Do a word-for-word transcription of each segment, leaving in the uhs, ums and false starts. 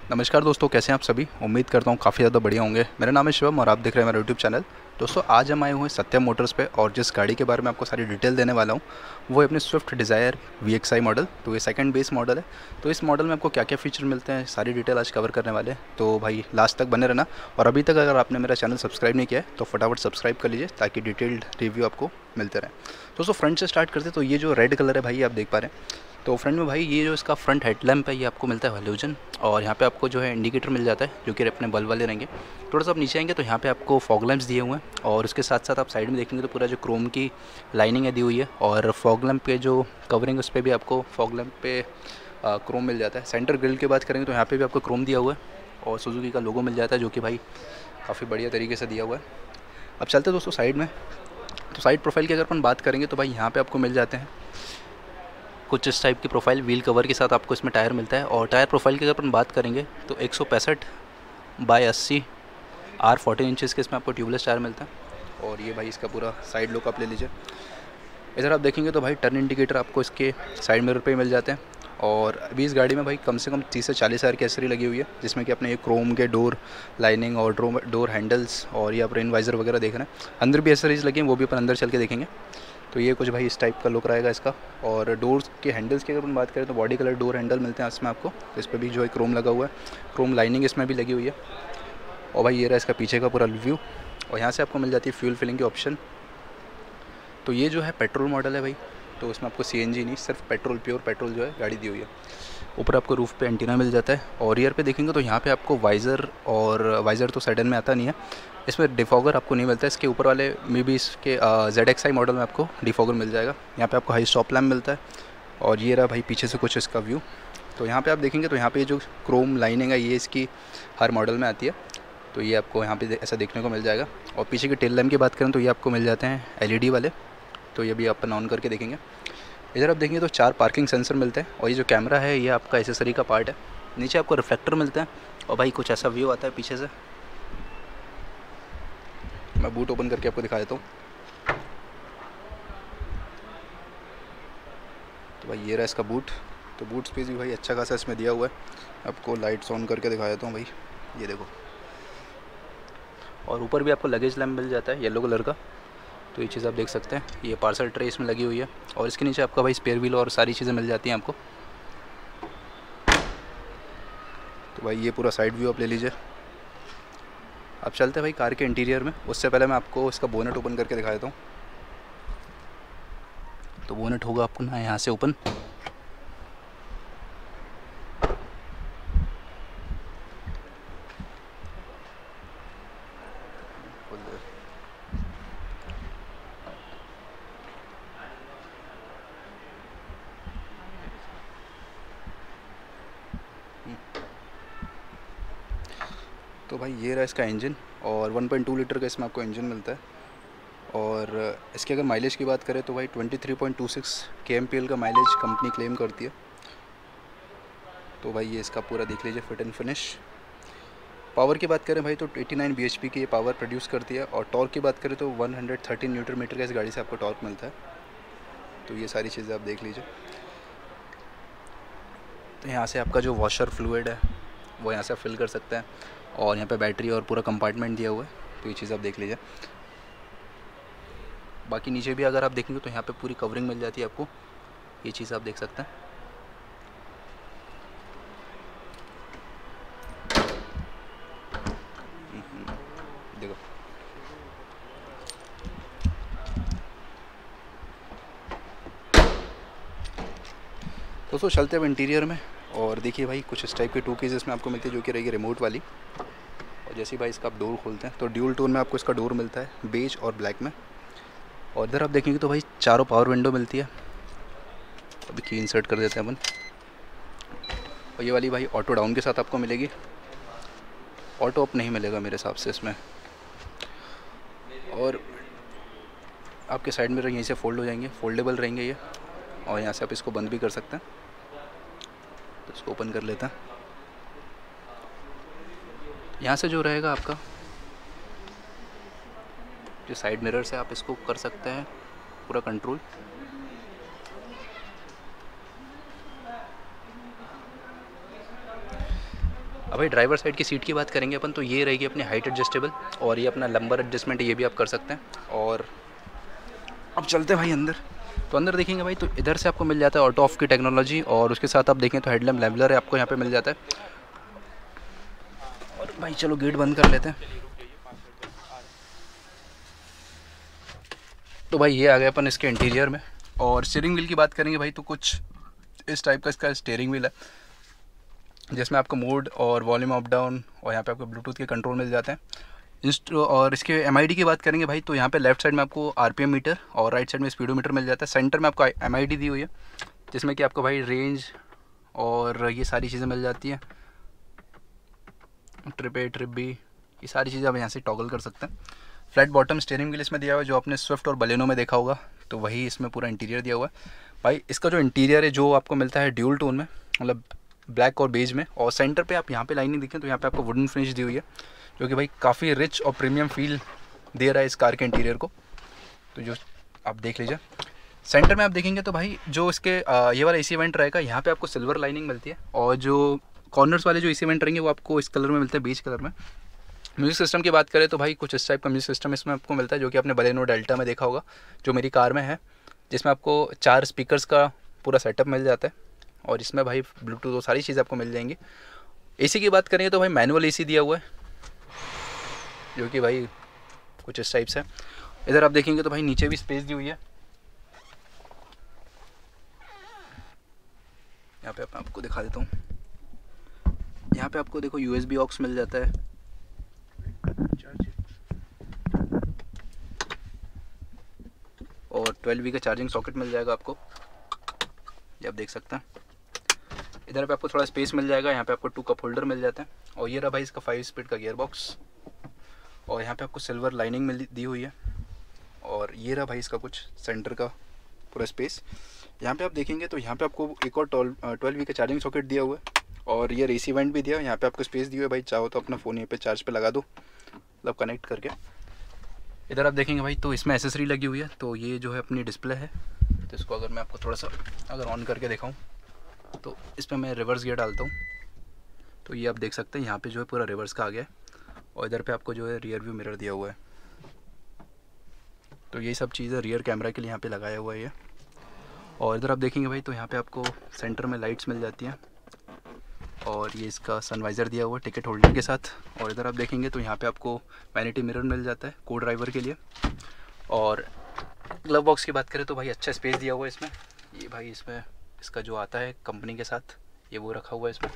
नमस्कार दोस्तों, कैसे हैं आप सभी। उम्मीद करता हूँ काफ़ी ज़्यादा बढ़िया होंगे। मेरा नाम है शिवम और आप देख रहे हैं मेरा यूट्यूब चैनल। दोस्तों, आज हम आए हुए हैं सत्यम मोटर्स पे और जिस गाड़ी के बारे में आपको सारी डिटेल देने वाला हूँ वो है अपनी Swift Dzire V X I model. तो ये सेकंड बेस मॉडल है। तो इस मॉडल में आपको क्या क्या फीचर मिलते हैं सारी डिटेल आज कवर करने वाले हैं। तो भाई लास्ट तक बने रहना। और अभी तक अगर आपने मेरा चैनल सब्सक्राइब नहीं किया है तो फटाफट सब्सक्राइब कर लीजिए ताकि डिटेल्ड रिव्यू आपको मिलते रहे। दोस्तों, फ्रंट से स्टार्ट करते तो ये जो रेड कलर है भाई आप देख पा रहे हैं। तो फ्रंट में भाई ये जो इसका फ्रंट हेडलैम्प है ये आपको मिलता है हैलोजन। और यहाँ पे आपको जो है इंडिकेटर मिल जाता है जो कि अपने बल्ब वाले रहेंगे। थोड़ा सा आप नीचे आएंगे तो यहाँ पे आपको फॉग लैंप्स दिए हुए हैं और उसके साथ साथ आप साइड में देखेंगे तो पूरा जो क्रोम की लाइनिंग है दी हुई है। और फॉग लैंप पे जो कवरिंग उस पर भी आपको फॉग लैंप पे क्रोम मिल जाता है। सेंटर ग्रिल की बात करेंगे तो यहाँ पर भी आपको क्रोम दिया हुआ है और सुजुकी का लोगो मिल जाता है जो कि भाई काफ़ी बढ़िया तरीके से दिया हुआ है। अब चलते दोस्तों साइड में। तो साइड प्रोफाइल की अगर अपन बात करेंगे तो भाई यहाँ पर आपको मिल जाते हैं कुछ इस टाइप की प्रोफाइल। व्हील कवर के साथ आपको इसमें टायर मिलता है। और टायर प्रोफाइल की अगर अपन बात करेंगे तो एक सौ पैंसठ बाई अस्सी आर फोर्टीन इंचज़ के इसमें आपको ट्यूबलेस टायर मिलता है। और ये भाई इसका पूरा साइड लुक आप ले लीजिए। इधर आप देखेंगे तो भाई टर्न इंडिकेटर आपको इसके साइड मिरर पे ही मिल जाते हैं। और अभी इस गाड़ी में भाई कम से कम तीस से चालीस हज़ार की एसेसरी लगी हुई है जिसमें कि अपने ये क्रोम के डोर लाइनिंग और डोर डोर हैंडल्स और ये आप रेन वाइज़र वगैरह देख रहे हैं। अंदर भी एसेसरीज लगी हैं, वो भी अपन अंदर चल के देखेंगे। तो ये कुछ भाई इस टाइप का लुक रहेगा इसका। और डोर्स के हैंडल्स की अगर हम बात करें तो बॉडी कलर डोर हैंडल मिलते हैं इसमें आपको। तो इस पर भी जो है क्रोम लगा हुआ है, क्रोम लाइनिंग इसमें भी लगी हुई है। और भाई ये रहा इसका पीछे का पूरा व्यू। और यहाँ से आपको मिल जाती है फ्यूल फिलिंग की ऑप्शन। तो ये जो है पेट्रोल मॉडल है भाई, तो इसमें आपको सी एन जी नहीं सिर्फ पेट्रोल प्योर पेट्रोल जो है गाड़ी दी हुई है। ऊपर आपको रूफ़ पे एंटीना मिल जाता है। और रियर पे देखेंगे तो यहाँ पे आपको वाइज़र और वाइज़र तो सेडन में आता नहीं है, इसमें डिफॉगर आपको नहीं मिलता है। इसके ऊपर वाले में भी इसके जेड एक्स आई मॉडल में आपको डिफॉगर मिल जाएगा। यहाँ पे आपको हाई स्टॉप लैम्प मिलता है। और ये रहा भाई पीछे से कुछ इसका व्यू। तो यहाँ पे आप देखेंगे तो यहाँ पे जो क्रोम लाइनिंग है ये इसकी हर मॉडल में आती है। तो ये आपको यहाँ पे ऐसा देखने को मिल जाएगा। और पीछे के टेल लैम्प की बात करें तो ये आपको मिल जाते हैं एल ई डी वाले। तो ये भी अपन ऑन करके देखेंगे। इधर आप देखेंगे तो चार पार्किंग सेंसर मिलते हैं। और ये जो कैमरा है ये आपका एसेसरी का पार्ट है। नीचे आपको रिफ्लेक्टर मिलते हैं। और भाई कुछ ऐसा व्यू आता है पीछे से। मैं बूट ओपन करके आपको दिखा देता हूँ। तो भाई ये रहा इसका बूट। तो बूट स्पेस भी भाई अच्छा खासा इसमें दिया हुआ है। आपको लाइट्स ऑन करके दिखा देता हूँ भाई, ये देखो। और ऊपर भी आपको लगेज लैम्प मिल जाता है येलो कलर का। तो ये चीज़ आप देख सकते हैं, ये पार्सल ट्रे इसमें लगी हुई है। और इसके नीचे आपका भाई स्पेयर व्हील और सारी चीज़ें मिल जाती हैं आपको। तो भाई ये पूरा साइड व्यू आप ले लीजिए। अब चलते हैं भाई कार के इंटीरियर में। उससे पहले मैं आपको इसका बोनेट ओपन करके दिखा देता हूँ। तो बोनेट होगा आपको ना यहाँ से ओपन। तो भाई ये रहा इसका इंजन। और वन पॉइंट टू लीटर का इसमें आपको इंजन मिलता है। और इसकी अगर माइलेज की बात करें तो भाई तेईस पॉइंट दो छह के एम पी एल का माइलेज कंपनी क्लेम करती है। तो भाई ये इसका पूरा देख लीजिए फिट एंड फिनिश। पावर की बात करें भाई तो नवासी बी एच पी की ये पावर प्रोड्यूस करती है। और टॉर्क की बात करें तो एक सौ तेरह न्यूटन मीटर का इस गाड़ी से आपको टॉर्क मिलता है। तो ये सारी चीज़ें आप देख लीजिए। तो यहाँ से आपका जो वॉशर फ्लूइड है वो यहाँ से आप फिल कर सकते हैं। और यहाँ पे बैटरी और पूरा कंपार्टमेंट दिया हुआ है। तो ये चीज़ आप देख लीजिए। बाकी नीचे भी अगर आप देखेंगे तो यहाँ पे पूरी कवरिंग मिल जाती है आपको। ये चीज़ आप देख सकते हैं। देखो दोस्तों, चलते हैं अब इंटीरियर में। और देखिए भाई कुछ इस टाइप की टू कीज़ इसमें आपको मिलती है जो कि रहेगी रिमोट वाली। और जैसे ही भाई इसका आप डोर खोलते हैं तो ड्यूल टोन में आपको इसका डोर मिलता है बेज और ब्लैक में। और इधर आप देखेंगे तो भाई चारों पावर विंडो मिलती है। अभी की इंसर्ट कर देते हैं अपन। और ये वाली भाई ऑटो डाउन के साथ आपको मिलेगी, ऑटो अप नहीं मिलेगा मेरे हिसाब से इसमें। और आपके साइड मिरर यहीं से फोल्ड हो जाएंगे, फोल्डेबल रहेंगे ये। और यहाँ से आप इसको बंद भी कर सकते हैं। तो इसको ओपन कर लेते हैं। यहाँ से जो रहेगा आपका जो साइड मिरर से आप इसको कर सकते हैं पूरा कंट्रोल। अब भाई ड्राइवर साइड की सीट की बात करेंगे अपन, तो ये रहेगी अपनी हाइट एडजस्टेबल, और ये अपना लंबर एडजस्टमेंट ये भी आप कर सकते हैं। और अब चलते हैं भाई अंदर। तो अंदर देखेंगे भाई तो इधर से आपको मिल जाता है ऑटो ऑफ की टेक्नोलॉजी, और उसके साथ आप देखें तो हेडलैम्प लेवलर है आपको यहाँ पे मिल जाता है। और भाई चलो गेट बंद कर लेते हैं। तो भाई ये आ गए अपन इसके इंटीरियर में। और स्टीयरिंग व्हील की बात करेंगे भाई तो कुछ इस टाइप का इसका स्टीयरिंग व्हील है, जिसमें आपको मोड और वॉल्यूम अप डाउन, और यहाँ पे आपको ब्लूटूथ के कंट्रोल मिल जाते हैं। इंस्ट और इसके एम आई डी की बात करेंगे भाई तो यहाँ पे लेफ्ट साइड में आपको आर पी एम मीटर और राइट साइड में स्पीडोमीटर मिल जाता है। सेंटर में आपको एम आई डी दी हुई है, जिसमें कि आपको भाई रेंज और ये सारी चीज़ें मिल जाती हैं। ट्रिप ए ट्रिप बी ये सारी चीज़ें आप यहाँ से टॉगल कर सकते हैं। फ्लैट बॉटम स्टीयरिंग व्हील इसमें दिया हुआ है, जो आपने स्विफ्ट और बलेनो में देखा होगा, तो वही इसमें पूरा इंटीरियर दिया हुआ है। भाई इसका जो इंटीरियर है जो आपको मिलता है ड्यूल टोन में, मतलब ब्लैक और बेज में। और सेंटर पे आप यहाँ पे लाइनिंग देखें तो यहाँ पे आपको वुडन फिनिश दी हुई है, जो कि भाई काफ़ी रिच और प्रीमियम फील दे रहा है इस कार के इंटीरियर को। तो जो आप देख लीजिए सेंटर में आप देखेंगे तो भाई जो इसके आ, ये वाला एसी वेंट रहेगा, यहाँ पे आपको सिल्वर लाइनिंग मिलती है, और जो कॉर्नर्स वाले जो एसी वेंट रहेंगे वो आपको इस कलर में मिलते हैं, बेज कलर में। म्यूज़िक सिस्टम की बात करें तो भाई कुछ इस टाइप का म्यूज़िक सिस्टम इसमें आपको मिलता है, जो कि आपने बलेनो डेल्टा में देखा होगा, जो मेरी कार में है, जिसमें आपको चार स्पीकर्स का पूरा सेटअप मिल जाता है। और इसमें भाई ब्लूटूथ और सारी चीज़ें आपको मिल जाएंगी। एसी की बात करेंगे तो भाई मैनुअल एसी दिया हुआ है, जो कि भाई कुछ इस टाइप से। इधर आप देखेंगे तो भाई नीचे भी स्पेस दी हुई है। यहाँ पे मैं आपको दिखा देता हूँ, यहाँ पे आपको देखो यूएसबी ऑक्स मिल जाता है, और ट्वेल्व वी का चार्जिंग सॉकेट मिल जाएगा आपको, ये आप देख सकते हैं। इधर पे आपको थोड़ा स्पेस मिल जाएगा, यहाँ पे आपको टू कप होल्डर मिल जाता है। और ये रहा भाई इसका फाइव स्पीड का गियर बॉक्स, और यहाँ पे आपको सिल्वर लाइनिंग मिल दी हुई है। और ये रहा भाई इसका कुछ सेंटर का पूरा स्पेस। यहाँ पे आप देखेंगे तो यहाँ पे आपको एक और ट्वेल्व वी का चार्जिंग सॉकेट दिया हुआ है, और ये रेसी वेंट भी दिया है। यहाँ पे आपको स्पेस दी हुई है भाई, चाहो तो अपना फ़ोन यहाँ पे चार्ज पे लगा दो, मतलब कनेक्ट करके। इधर आप देखेंगे भाई तो इसमें एसेसरी लगी हुई है, तो ये जो है अपनी डिस्प्ले है। तो इसको अगर मैं आपको थोड़ा सा अगर ऑन करके दिखाऊँ तो इसमें मैं रिवर्स गियर डालता हूँ, तो ये आप देख सकते हैं यहाँ पे जो है पूरा रिवर्स का आ गया है। और इधर पे आपको जो है रियर व्यू मिरर दिया हुआ है। तो यही सब चीज़ें रियर कैमरा के लिए यहाँ पे लगाया हुआ है ये। और इधर आप देखेंगे भाई तो यहाँ पे आपको सेंटर में लाइट्स मिल जाती हैं, और ये इसका सनवाइज़र दिया हुआ है टिकट होल्डर के साथ। और इधर आप देखेंगे तो यहाँ पे आपको वैनिटी मिरर मिल जाता है को ड्राइवर के लिए। और ग्लव बॉक्स की बात करें तो भाई अच्छा स्पेस दिया हुआ है इसमें। ये भाई इसमें इसका जो आता है कंपनी के साथ, ये वो रखा हुआ है इसमें।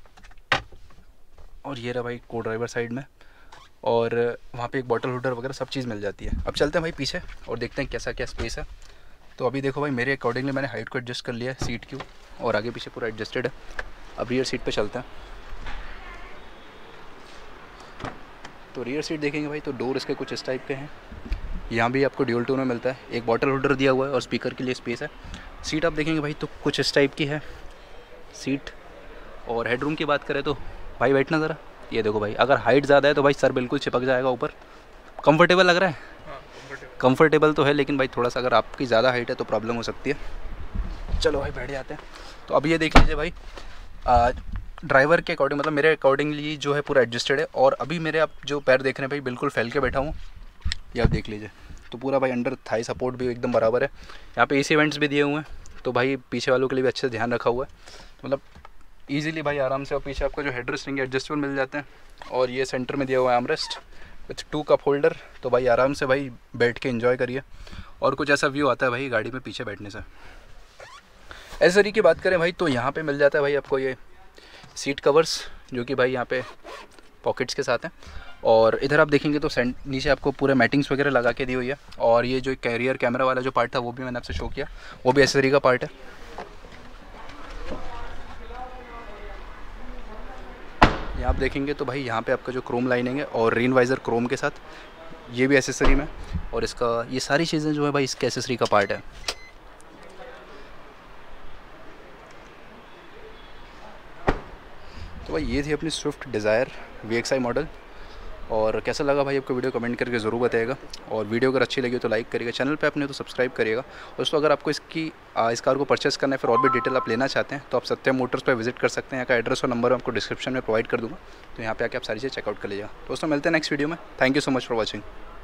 और ये रहा भाई को ड्राइवर साइड में, और वहाँ पे एक बॉटल होल्डर वगैरह सब चीज़ मिल जाती है। अब चलते हैं भाई पीछे और देखते हैं कैसा क्या स्पेस है। तो अभी देखो भाई मेरे अकॉर्डिंगली मैंने हाइट को एडजस्ट कर लिया है सीट की, और आगे पीछे पूरा एडजस्टेड है। अब रियर सीट पे चलते हैं। तो रियर सीट देखेंगे भाई तो डोर इसके कुछ इस टाइप के हैं। यहाँ भी आपको ड्यूल टोन में मिलता है, एक बॉटल होल्डर दिया हुआ है और स्पीकर के लिए स्पेस है। सीट आप देखेंगे भाई तो कुछ इस टाइप की है सीट। और हेडरूम की बात करें तो भाई बैठना ज़रा, ये देखो भाई अगर हाइट ज़्यादा है तो भाई सर बिल्कुल चिपक जाएगा ऊपर। कंफर्टेबल लग रहा है? हाँ, कंफर्टेबल तो है, लेकिन भाई थोड़ा सा अगर आपकी ज़्यादा हाइट है तो प्रॉब्लम हो सकती है। चलो भाई बैठ जाते हैं। तो अब ये देख लीजिए भाई ड्राइवर के अकॉर्डिंग, मतलब मेरे अकॉर्डिंगली जो है पूरा एडजस्टेड है। और अभी मेरे आप जो पैर देख रहे हैं भाई बिल्कुल फैल के बैठा हूँ, ये आप देख लीजिए। तो पूरा भाई अंडर थाई सपोर्ट भी एकदम बराबर है। यहाँ पे एसी वेंट्स भी दिए हुए हैं, तो भाई पीछे वालों के लिए भी अच्छे से ध्यान रखा हुआ है। मतलब इजीली भाई आराम से, और पीछे आपको जो हेडरेस्ट रहेंगे एडजस्टेबल मिल जाते हैं। और ये सेंटर में दिया हुआ है armrest with two cup holder, तो भाई आराम से भाई बैठ के एंजॉय करिए। और कुछ ऐसा व्यू आता है भाई गाड़ी में पीछे बैठने से। एसेसरी की बात करें भाई तो यहाँ पे मिल जाता है भाई आपको ये सीट कवर्स, जो कि भाई यहाँ पे पॉकेट्स के साथ हैं। और इधर आप देखेंगे तो नीचे आपको पूरे मैटिंग्स वगैरह लगा के दी हुई है। और ये जो कैरियर कैमरा वाला जो पार्ट था वो भी मैंने आपसे शो किया, वो भी एसेसरी का पार्ट है। यहाँ आप देखेंगे तो भाई यहाँ पे आपका जो क्रोम लाइनिंग है और रेन वाइज़र क्रोम के साथ, ये भी एसेसरी में। और इसका ये सारी चीज़ें जो है भाई इसके एसेसरी का पार्ट है। तो भाई ये थी अपनी Swift Dzire V X I model. और कैसा लगा भाई आपको वीडियो कमेंट करके ज़रूर बताइएगा। और वीडियो अगर अच्छी लगी तो लाइक करिएगा, चैनल पे अपने तो सब्सक्राइब करिएगा। दोस्तों अगर आपको इसकी इस कार को परचेस करना है फिर और भी डिटेल आप लेना चाहते हैं तो आप सत्यम मोटर्स पर विजिट कर सकते हैं। यहाँ का एड्रेस और नंबर मैं आपको डिस्क्रिप्शन में प्रोवाइड कर दूँगा, तो यहाँ पे आके आप सारी चीज़ चेकआउट कर लीजिएगा। दोस्तों मिलते हैं नेक्स्ट वीडियो में। Thank you so much for watching.